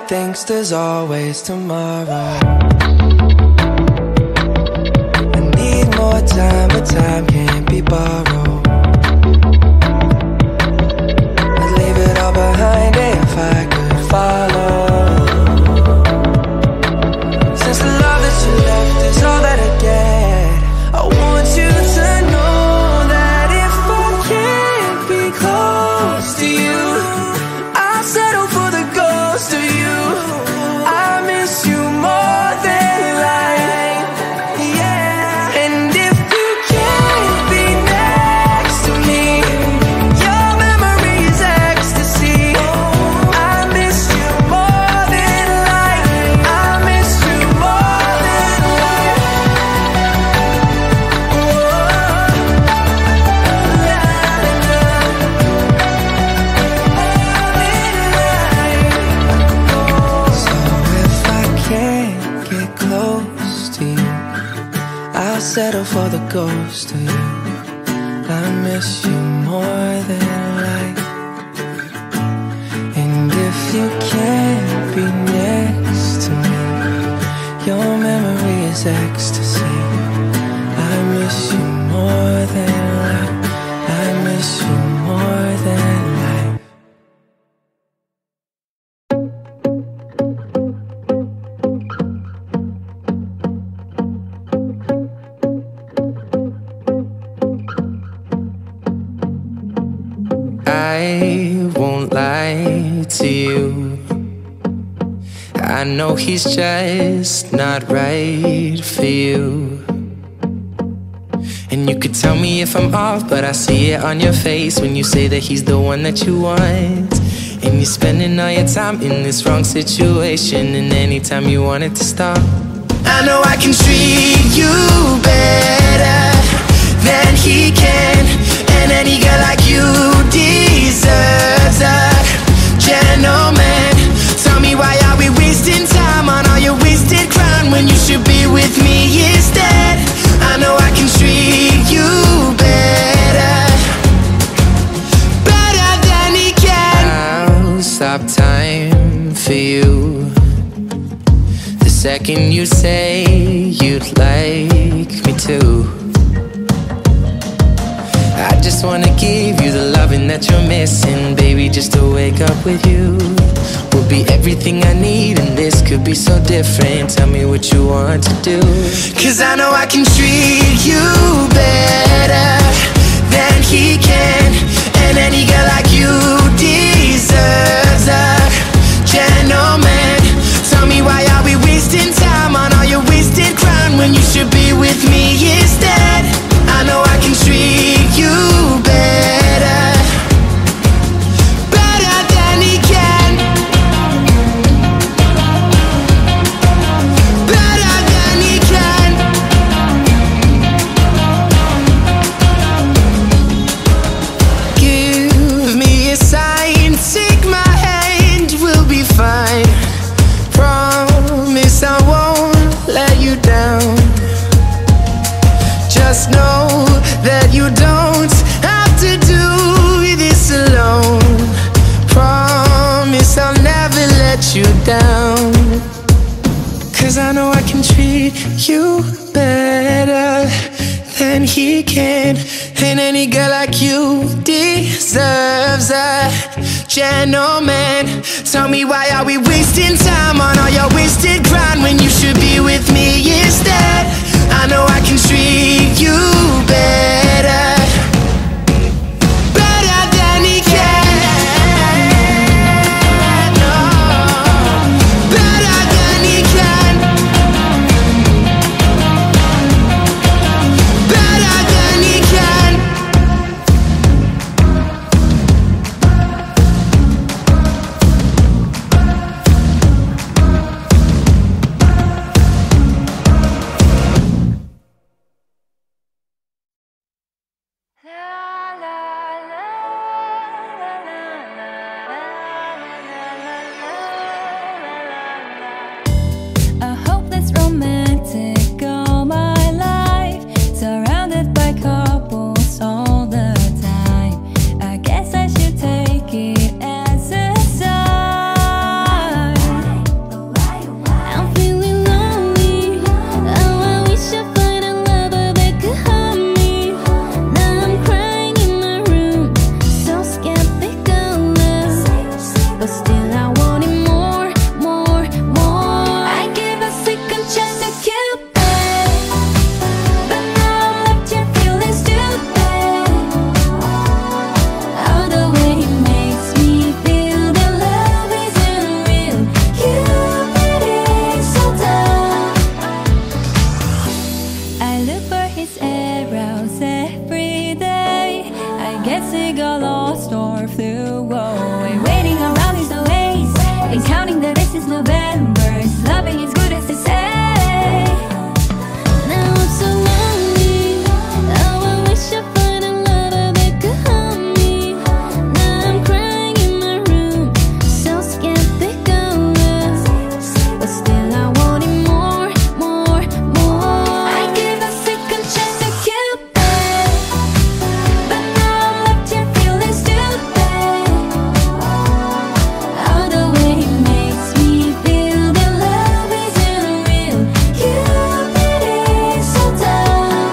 thinks there's always tomorrow. I need more time, but time can't be borrowed. I'd leave it all behind if I could follow. Since the love that you left is all that I get, I want you to know that if I can't be close to you, I'll settle for the ghost of you. I miss you more than life, yeah. And if you can't be next to me, your memory is ecstasy. I miss you more than life. I miss you more than life. So if I can't get close to you, I'll settle for the ghost of you. I miss you more than life. And if you can't be next to me, your memory is ecstasy. I miss you more than life. I miss you more than life. I won't lie to you. I know he's just not right for you. And you could tell me if I'm off, but I see it on your face when you say that he's the one that you want. And you're spending all your time in this wrong situation, and anytime you want it to stop, I know I can treat you better than he can. And any girl like you deserves a gentleman. Tell me, why are we wasting time on all your wasted crown when you should be with me instead? I know I can treat you better, better than he can. I'll stop time for you the second you say you'd like me to. I just wanna give you the loving that you're missing, baby. Just to wake up with you will be everything I need, and this could be so different. Tell me what you want to do, 'cause I know I can treat you better than he can. And any girl like you deserves a gentleman. Tell me, why are we wasting time on all your wasted crown when you should be with me instead? I know I can treat you better, better than he can, better than he can. Give me a sign, take my hand, we'll be fine. Promise I won't let you down. Just know that you don't have to do this alone. Promise I'll never let you down, 'cause I know I can treat you better than he can. And any girl like you deserves a gentleman. Tell me, why are we wasting time on all your wasted grind when you should be with me instead? I know I can treat you better, better than he can, better than he can, better than he can. but still I want it more, more, more. I give a second chance to Cupid, but now I'm left here feeling stupid. All the way he makes me feel that love isn't real. Cupid is so dumb. I look for his arrows every day. I guess he got lost or flew away. Waiting around his ways and counting the days since November. His loving is good as they say. Now I'm so lonely. Oh, I wish I find a lover that could hold me. Now I'm crying in my room, so skeptical, but still I want it more, more, more. I give a second chance to Cupid, but now I'm left here feeling stupid. All the way he makes me feel that love isn't real. Cupid is so dumb.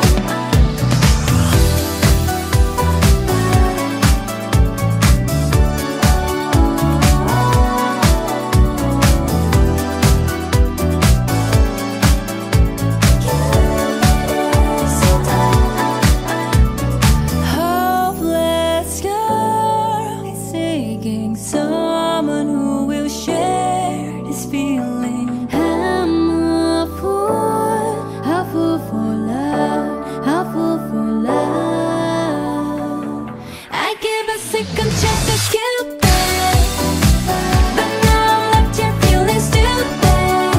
Hopeless girl is seeking someone who will share this feeling. I'm a fool for love, a fool for love. I give a second chance to Cupid, but now I'm left here feeling stupid.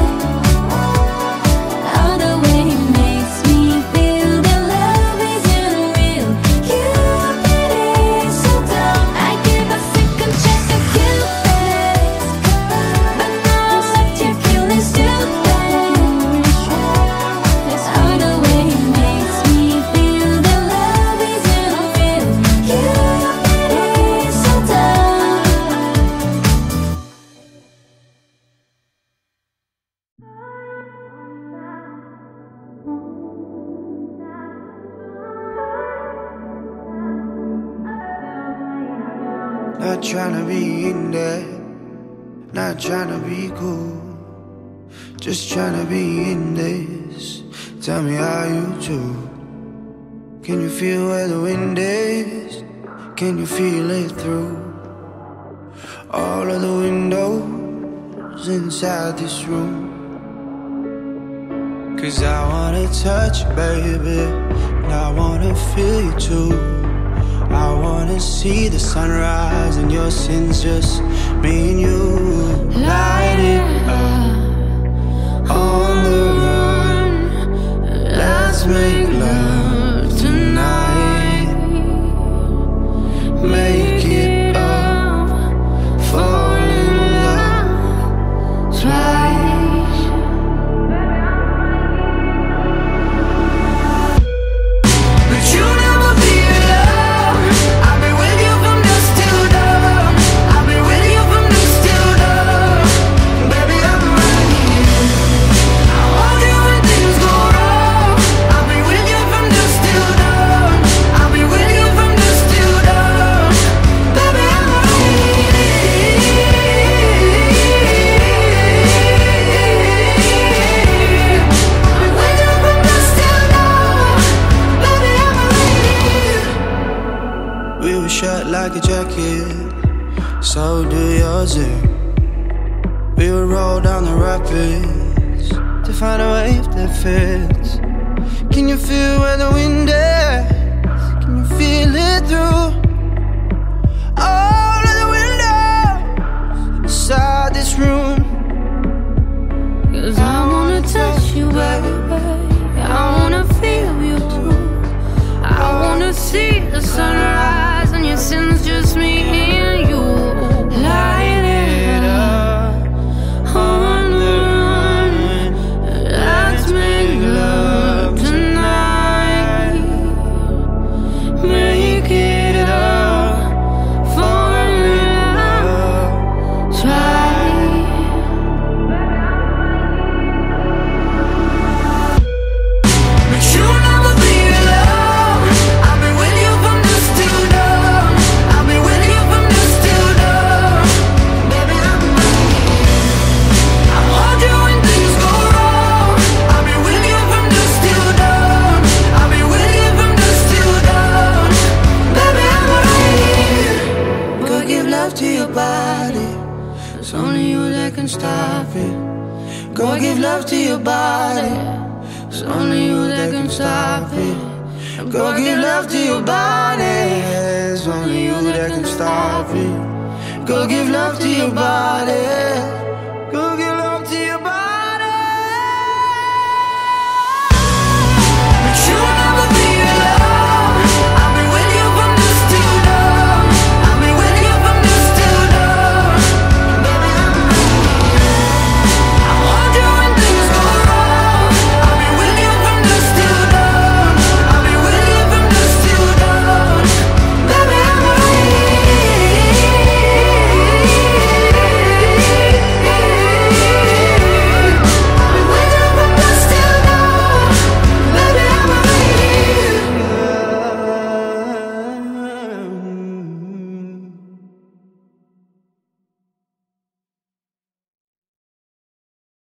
All the way he makes me feel that love isn't real. Cupid is so dumb. I give a second chance to Cupid, but now I'm left here feeling stupid. All the way he makes me feel that love isn't real. Cupid is so dumb. Not tryna be in there, not tryna be cool, just tryna be in this. Tell me how you do. Can you feel where the wind is? Can you feel it through all of the windows inside this room? 'Cause I wanna touch you, baby, and I wanna feel you too. I wanna see the sunrise and your sins, just me and you. Light it up on the run. Let's make love tonight. Make it up, fall in love twice. But you never be alone. I'll be with you from dusk till dawn. I'll be with you from dusk till dawn. Baby, I'm right here. I want you when things go wrong. I'll be with you from dusk till dawn. I'll be with you from dusk till dawn. Baby, I'm right here. I'll be with you from dusk till dawn. Baby, I'm right here. We were shut like a jacket, so do yours. We would roll down the rapids to find a wave that fits. Can you feel where the wind is? Can you feel it through all of the windows inside this room? 'Cause I wanna touch you, baby. I wanna feel you too. I wanna see the sunrise and your sins, just me and you. Light it up on the run. Let's make love tonight. Make it up, fall in love twice. But you never be alone. I'll be with you from dusk till dawn. I'll be with you body. It's only you that can stop it. Go give love to your body. It's only you that can stop it. Go give love to your body. It's only you that can stop it. Go give love to your body. Go give